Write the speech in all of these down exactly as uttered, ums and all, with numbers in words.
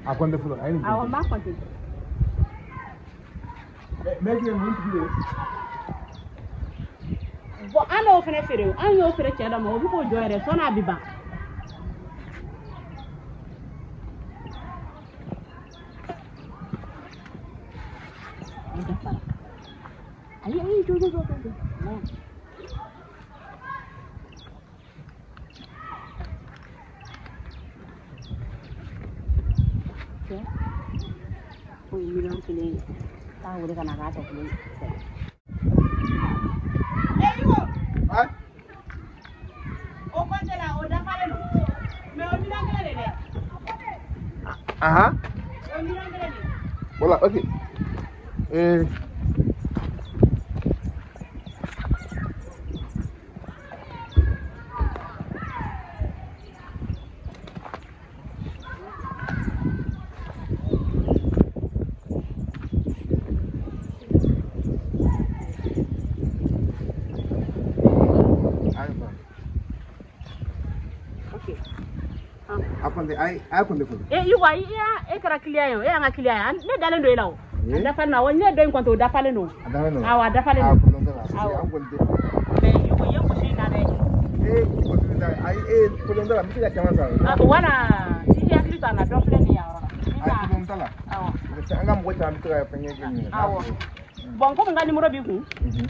A compter full. I I want my content. Make you want to do. But I know for a few. I know for a child. I'm going to join the son. I'll be back. Ayo, ayo, go, go, go, go. No. Okay. Oh, you don't feel it. Tahu dia kan agak tak feel. Eh, Yougo. Ah? Oh, kau jalan, oh dah paling. Mau bilang ke dia? Aha. Mau bilang ke dia? Bola, okay. Eh. Ai, ai quando foi? Eh, Yougo, iya, eh kara client yo, eh anga client. Ne dalen do ilaw. Dafa na wonne do enquanto dafa le no. Dafa no. Awa dafa le no. Ah, pulonga la. Ah, an gonde. Me Yougo yam ko na de. Eh, ko tinda ai eh pulonga la, miti ya chama sa. Ah, wala. Ti ya klita na do fle ni ya. Ah, pulonga la. Awa. Sai anga mo ta miti ya fanye gini. Awa. Bon ko nga numero bi ku. Mhm.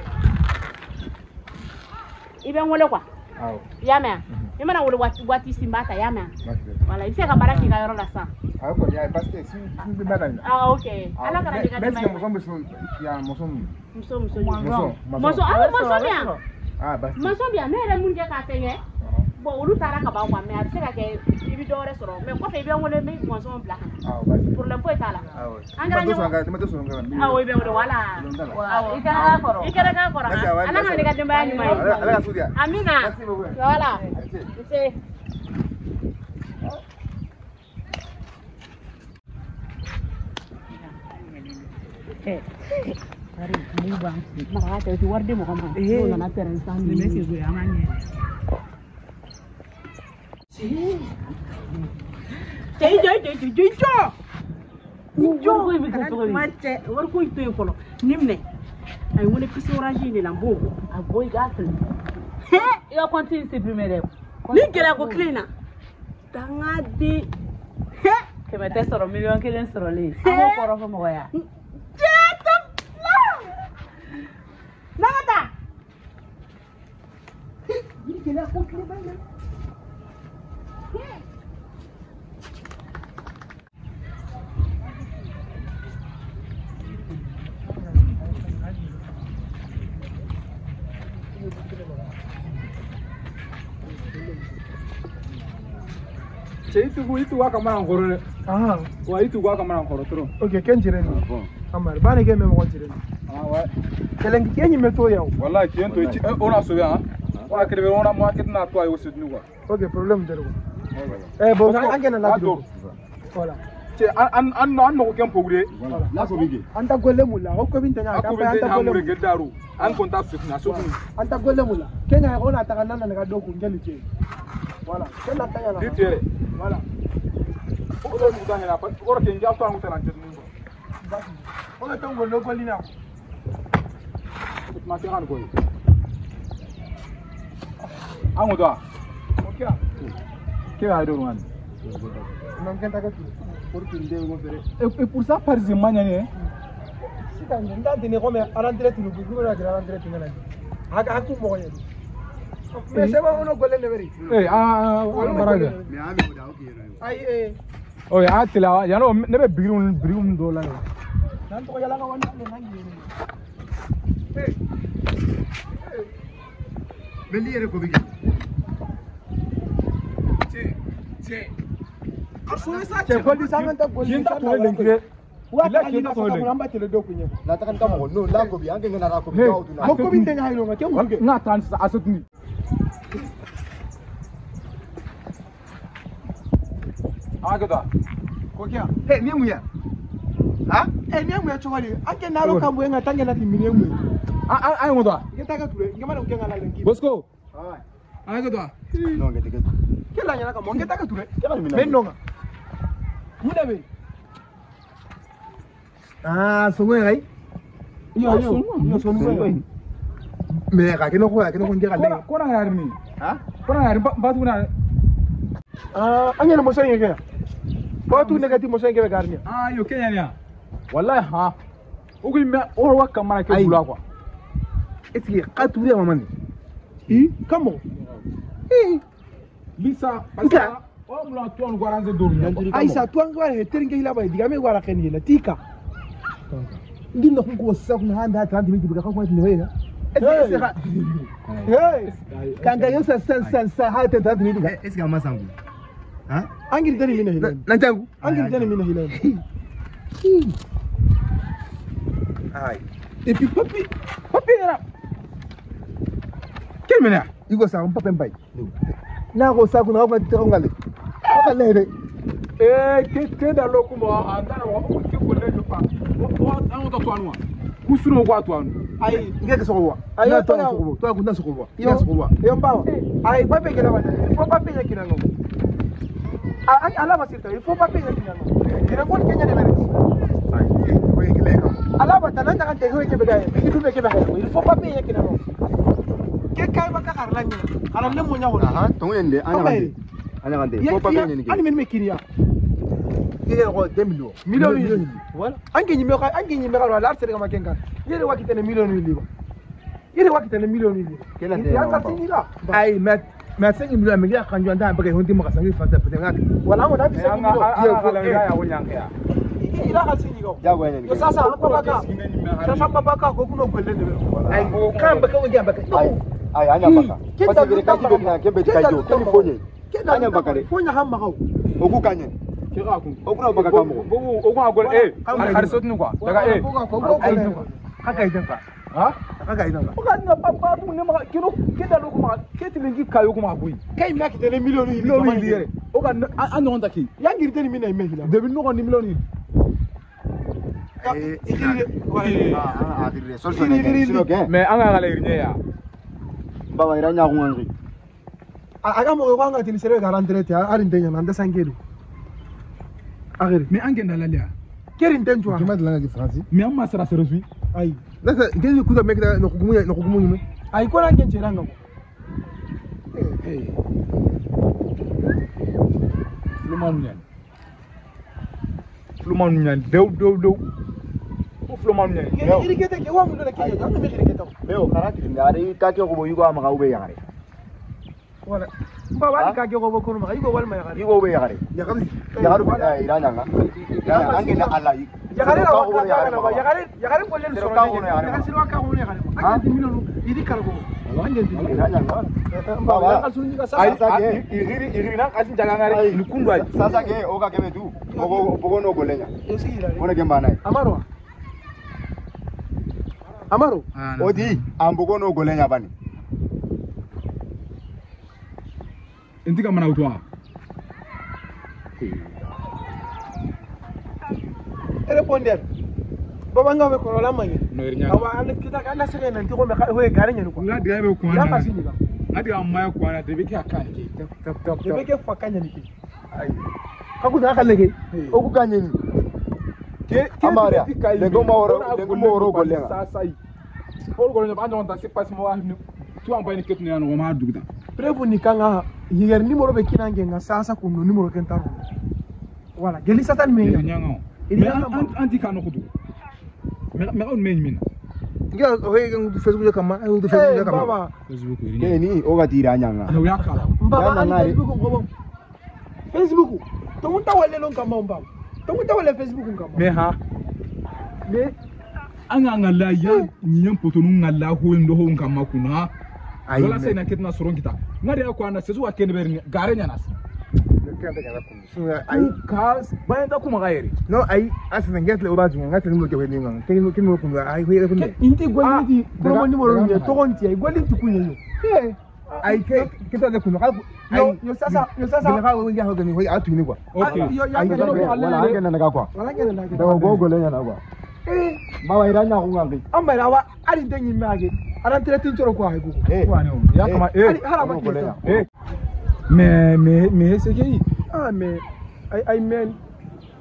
Ibe ngole kwa. Awa. Ya me. Imana wole wati wati simbata ya me. Voilà, il fait ka baraki ka yoro la sa. Ah, ko ya parce que si si bi bada ni. Ah, OK. Ala kana diga de. Mais mo sombe so ya mo sombe. Muso muso. Muso. Muso, ah, muso bien. Ah, basi. Muso bien, ne re munje ka tenye. Bon, olu tara ka ba kwa me abise ka ke ibi do re soro. Mais ko fe bi ngole me muso on black. Ah, basi. Pour le point tala. Ah, oui. Angara nyo. Tama to so ngara. Ah, oui, be wala. Wow. Ikara ka koro. Ikara ka koro. Ala kana diga de ba ni mai. Ala ka sudia. Amina. Merci beaucoup. Voilà. C'est Eh, hari ini bang, marah itu warde mau kamu, itu nana terensan ini sih gue amannya. Jadi jadi jadi jadi jo, jo gue bikin tuh macet, war gue itu yang follow, nimne, ayo mulai pisau raji ini lampu, aboy gatel, heh, ya kontin si primero, ni kira aku cleaner, tangadi, heh, kayak tes soro milion kalian soro li, aku korok sama gue ya. Nada. Ini kena aku kena banyak. Cek itu gua itu gua kemana ngorok? Ah, wah itu gua kemana ngorok terus? Oke, kan jiran. Amar, bana ke memang jiran. Ah, wah. Kalian kian meto ya? Wallahi kian tu, orang sudah, wah kerja orang market nak tu ayo sedih juga. Oke, problem terus. Eh, bos, angin nak tu. Wala. Cek, an an an mau kian pogre. Lah so bigi. Anta gole mula, aku bintanya. Aku bintanya amure gedaru. An kontak sudah so. Anta gole mula. Kenya ona takana na ngado kunjali che. Wala. Kena tanya na. Ditere. Wala. Udah mudah hena, orang kenja tu aku teranjat ni. Orang tu gole gole ni aku. Masih kan kau. Anggu tu ah. Okey. Kira ada orang. Mungkin tak tu. Porque ele deu governo. E por ça par exemple né? Se tá ainda tem como arandre tu no grupo na arandre tu na. Aga aku mau ya. Mas se vai uno gole neveri. Eh ah baraga. Me ame udah okey. Ai eh. Oh ya atila ya no nebe birum birum dola. Nanti kau jalan kawan ni nanti. Eh. Beli ada kopi. Cek cek. Cek kau di sana tak boleh. Kita tu lengkap. Wah, kita tu lengkap. Lambat tu ledok punya. Latakan kamu no lagu bi angin ngana aku bi kau tu na. Kau kopi tengah hari lo macam mana? Nggak trans asut ni. Ah kita. Kau kya? Hei, ni muya. Ah? Eh, ni muya cuma ni. Angin naro kamu yang ngatanya nanti mini muya. Ah ah ayo muda. Kita tak tu. Gimana mungkin ngalah lagi? Bosco. Ah. Ayo kita. No, kita kita. Kela nyala kamu. Kita tak tu. Menong. Mudabe. Ah, songo ngai. Yo yo, yo songo ngai. Me ka kino ko kino ko ngira le. Ko na ngari ni. Ha? Ko na ngari ba tu na. Ah, anya na mo songo ngai. Ba tu negati mo songo ngai garni. Ah, yo Kenya ni. Wallahi ha. Ugu me o wa kamana ke bula kwa. Eti ka tu le mamani. I, kamo. Eh. Lisa, pasa. O mula tuan guaranze duru. Aisa tuan guaranze teringe hila ba digame guara keni hila tika. Ngindo kungo sa kuna handa trente minutes bika kwa ni wewe. Hey. Kanga yo sa san san sa ha trente minutes bika. Esi kama sangu. Ha? Angiri tani mina hila. Na tangu. Angiri tani mina hila. Ai. Et puis papi, papi là. Quel mena? Yougo sa papa mbai. Na go sa kuna kwa tiro ngale. Kwa lele. Eh, que que da loko mo andana wa ko ke ko le pa. O an to toanwa. Kusuro kwa toanu. Ai, ngeke sokowa. Ayo to sokowa. To kuna sokowa. Yo sokowa. Yo mbawa. Ai papi kila wata. Fo papi ya kina ngo. Ai ala basita. Fo papi ya kina ngo. Kina ko Kenya ne mere. Ai, ko ngile kama. Ala bata nan ta kan te hoye ke begaye. Ki tu be ke begaye. Fo papi ya kina ngo. Ke kai baka karlanya. Ala le mo nyawo. Aha, to ngende anya ngande. Anya ngande. Fo papi ya ni ke. Ani men me kiriya. Ile ko deux millions. Millions ni. Voilà. Ange nyime ka ange nyime ka la sere kama kenga. Yele wakite ne millions ni liba. Yele wakite ne millions ni liba. Kela de. Ya ka tinila. Ai met met cinq millions me ya kanjo anda baka hondi mo ka sangi fata pete ngati. Wala mo da bi cinq millions. Ya ko la ya wonyanga ya. Ila ka tinila. Ya go ni. Sasa ko baka. Sasa baka ko kuno kwele de. Ai go kan baka wonja baka. Ai ai anya baka. Pati bere kaji be na kembe kajo. Kemi fonye. Anya baka re. Fonya hamba ko. Oku kanye. Kira ku. Oku na baka kamo. Bogu ogu agol eh. Har sot nu kwa. Daga eh. Ai haka idan ka. Ha? Haka idan ka. Oga na papa bu ne ma kiro keda loko ma keti lengi kayo kuma bui. Kai me akite ne millions ni Millions ni liere. Oga an no ndaki. Ya ngiri tani mina imehila. Debi no ni millions ni. Eh, Ah ah dire. Sol sol ne. Sino ke. Mais an ga gala irnye ya. Baba ira nya ku ngi. Aga mo ko ngati ni sere garantrete ari ndenya nanda sangedu. Agere. Mais an genda lalia. Keri ndenjwa. Kima de langa di France. Mais an ma sera serozui. Ai. Nasa ngeli kuza mekda no kugumunya no kugumunya. Ai ko na ngenje ranga. Eh. Fluman nyan. Fluman nyan dew dew dew. O fluman nyan. Iri kete ke wa mun na ke ya me iri kete. Leo karaki ndari ka ke ko yugo ama ka ube ya gare. Wala. Mba wali ka ke ko ko no ma yugo wal ma ya gare. Yugo ube ya gare. Ya kan. Ya garu ira nya nga. Ya ange na ala. Ya gare la wa ka na ya gare ya gare ko le so. Ka ko no ya Ya gare. sirwa ka ko no ya gare. Ake milonu iri kargo. Ange ira nya nga. Baba ka sunni ka sa. Ai iri iri na asin jaga ngari ni kundwa. Sasa ke oka kebe tu. Ogo ogo no golenya. Yosi ira. Ona ke mbana. Amaro. Amaro. Odi ambogo no golenya bani. Intika mana utwa. Responder. Baba ngawe ko la mangi. No irnya. Awa ane kita kana sege nan tiko me ka ho gare nyani ko. Nga diga be ko Ya ana. kasi ni ba. Adi amma ko ana de be ka kan ke. Tap tap tap. De be ke fa kanya ni ki. Ai. Ka ku da ka lege. Oku kanye ni. Ke Amaria, lengo maworo, lengo maworo golenga. Sasa yi. Pol golenga ba ndo ta se pas mo wa ni. Tu am bayni ketni an wo ma dugda. Prevu ni kanga yiger numero be kinange nga sasa kuno numero kenta. Wala, geli satan me. Nyanga. Mais anti kanu kudu. Mais mais on men min. Ngia ho ngi Facebook kama, ai du Facebook kama. Baba, Facebook Ke irnya. ni oga tira nya nga. No yakala. baba Yana ali ngari. Facebook ngobo. Facebook. To munta wale lon kama mbaba. To munta wale Facebook ngama. Mais ha. Mais anga ngala ya nyam potonu ngala ho ndo ho ngama kuna. Ai. Wala sai na ketna soron kita. Ngari ya ko ana sezu wa kene ber gare nya nas. Kanda kana kun. Sunga ai. Ka bayan ta kuma gairi. No ai asina ngetle obaji ngata ni mo ke weni ngang. Kin kin mo kun ai ho ye kun. Inti gwaliti ko mo numero ni to gonti ai gwaliti kunyo yo. Eh. Ai ke kita da kun. Yo yo sasa yo sasa. Bila ka weni ho gani ho atu ni kwa. Okay. Yo ya Ai, ke wala, no Wala ange na naga kwa. wala ke na ke. Daga go golenya na kwa. Eh, Baba ira nya ku ngi. amba rawa ari ndenyi mage. Ara tere tin choro kwa hego. Eh. Ya kama eh. Ari hala ba golenya. Eh. Mais mais mais c'est qui? Ah mais I I men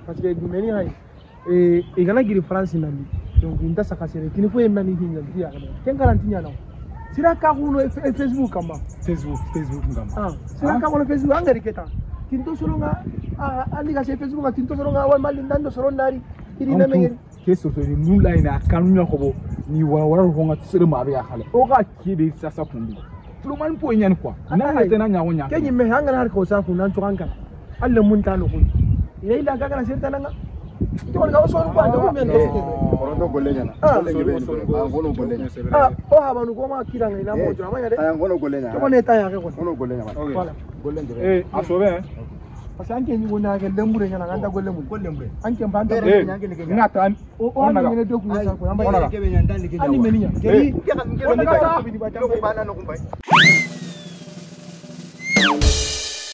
parce que meni hay e e gana giri France nandi donc inda saka sere kini fo yemna ni hinya dia ken garantinya no sira ka kuno Facebook kama Facebook Facebook ngamba ah sira ka kuno Facebook angari keta tinto solonga ah andi ka se Facebook tinto solonga wa mali ndando solondari iri na mengeri ke so so ni nula ina kanunya ko bo ni wa wa ko ngati sere ma be ya khale o ka kibe sasa kundi lo man po nyen kwa na na tena nya wonya kenyi me hanga har ko sa ku nan to hanga alle mun tano kun ile ila ga kana sirta nanga to ga so ko ando men to ko ndo golenya na golenya be ah ngono golenya ah o ha banu ko ma kiranga ina mo jo amanya de ah ngono golenya ko ne ta ya ko ngono golenya voilà golenya eh asobe parce que anke ni wona ga lembure nyana ganda golle mun golle mure anke mbanda eh ngata o o ngene do ku sa ko amba ke be nyanda ni ke ani meninya ke ke ka ngene ko ba na no kumbai